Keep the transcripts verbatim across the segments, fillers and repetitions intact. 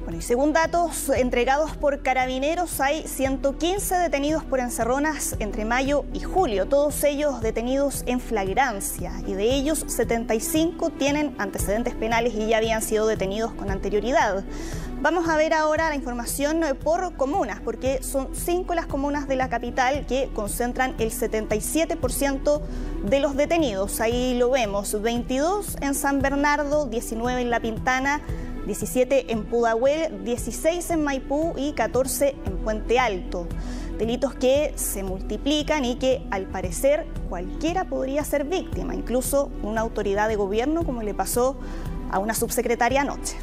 Bueno, y según datos entregados por Carabineros, hay ciento quince detenidos por encerronas entre mayo y julio, todos ellos detenidos en flagrancia, y de ellos setenta y cinco tienen antecedentes penales y ya habían sido detenidos con anterioridad. Vamos a ver ahora la información por comunas, porque son cinco las comunas de la capital que concentran el setenta y siete por ciento de los detenidos. Ahí lo vemos, veintidós en San Bernardo, diecinueve en La Pintana, diecisiete en Pudahuel, dieciséis en Maipú y catorce en Puente Alto. Delitos que se multiplican y que, al parecer, cualquiera podría ser víctima, incluso una autoridad de gobierno, como le pasó a una subsecretaria anoche.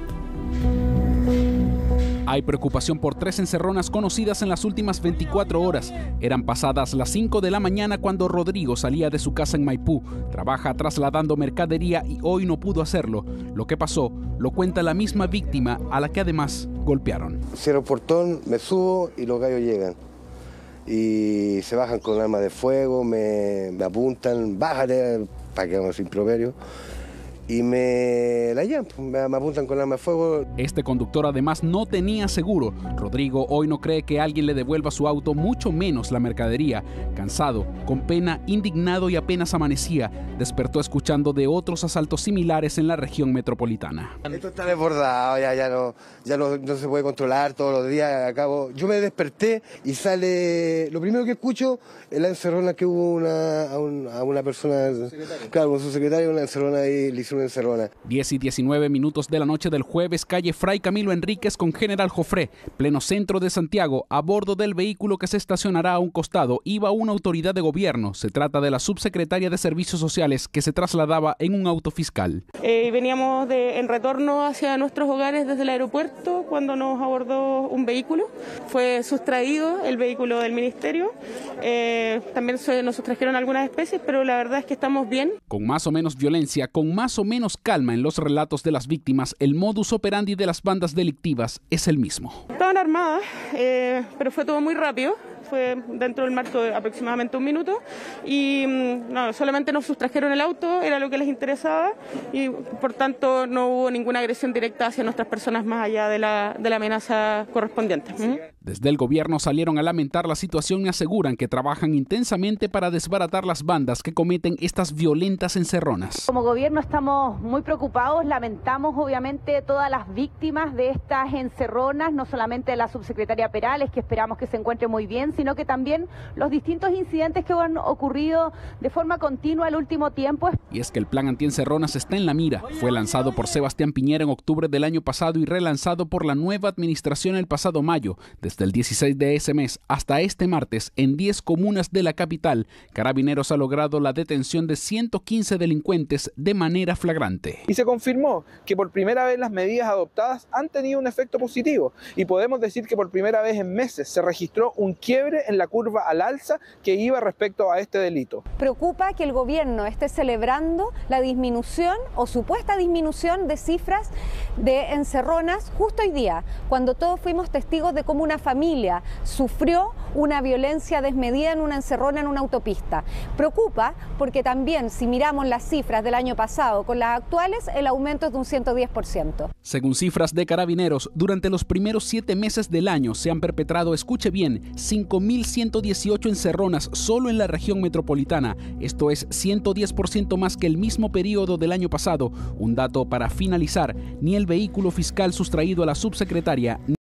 Hay preocupación por tres encerronas conocidas en las últimas veinticuatro horas. Eran pasadas las cinco de la mañana cuando Rodrigo salía de su casa en Maipú. Trabaja trasladando mercadería y hoy no pudo hacerlo. Lo que pasó lo cuenta la misma víctima, a la que además golpearon. Cierro el portón, me subo y los gallos llegan. Y se bajan con armas de fuego, me, me apuntan, bájate, para que vamos sin improperio. Y me la llevan, me, me apuntan con arma de fuego. Este conductor además no tenía seguro. Rodrigo hoy no cree que alguien le devuelva su auto, mucho menos la mercadería. Cansado, con pena, indignado y apenas amanecía, despertó escuchando de otros asaltos similares en la región metropolitana. Esto está desbordado, ya, ya, no, ya no, no se puede controlar todos los días. Acabo. Yo me desperté y sale, lo primero que escucho es la encerrona que hubo una, a, un, a una persona, claro, con su secretario, una encerrona y le hicieron encerrona. diez y diecinueve minutos de la noche del jueves, calle Fray Camilo Enríquez con General Jofré, pleno centro de Santiago. A bordo del vehículo que se estacionará a un costado iba una autoridad de gobierno. Se trata de la subsecretaria de Servicios Sociales, que se trasladaba en un auto fiscal. Eh, veníamos de, en retorno hacia nuestros hogares desde el aeropuerto cuando nos abordó un vehículo. Fue sustraído el vehículo del ministerio. Eh, también se, nos sustrajeron algunas especies, pero la verdad es que estamos bien. Con más o menos violencia, con más o menos calma en los relatos de las víctimas, el modus operandi de las bandas delictivas es el mismo. Estaban armadas, eh, pero fue todo muy rápido. Fue dentro del marco de aproximadamente un minuto y no, solamente nos sustrajeron el auto, era lo que les interesaba y por tanto no hubo ninguna agresión directa hacia nuestras personas más allá de la, de la amenaza correspondiente. ¿Mm? Desde el gobierno salieron a lamentar la situación y aseguran que trabajan intensamente para desbaratar las bandas que cometen estas violentas encerronas. Como gobierno estamos muy preocupados, lamentamos obviamente todas las víctimas de estas encerronas, no solamente la subsecretaria Perales, que esperamos que se encuentre muy bien, sino que también los distintos incidentes que han ocurrido de forma continua el último tiempo. Y es que el plan antiencerronas está en la mira. Fue lanzado por Sebastián Piñera en octubre del año pasado y relanzado por la nueva administración el pasado mayo. Desde el dieciséis de ese mes hasta este martes, en diez comunas de la capital, Carabineros ha logrado la detención de ciento quince delincuentes de manera flagrante. Y se confirmó que por primera vez las medidas adoptadas han tenido un efecto positivo y podemos decir que por primera vez en meses se registró un quiebre en la curva al alza que iba respecto a este delito. Preocupa que el gobierno esté celebrando la disminución o supuesta disminución de cifras de encerronas justo hoy día, cuando todos fuimos testigos de cómo una familia sufrió una violencia desmedida en una encerrona en una autopista. Preocupa porque también, si miramos las cifras del año pasado con las actuales, el aumento es de un ciento diez por ciento. Según cifras de Carabineros, durante los primeros siete meses del año se han perpetrado, escuche bien, cinco mil ciento dieciocho encerronas solo en la región metropolitana. Esto es ciento diez por ciento más que el mismo periodo del año pasado. Un dato para finalizar: ni el vehículo fiscal sustraído a la subsecretaria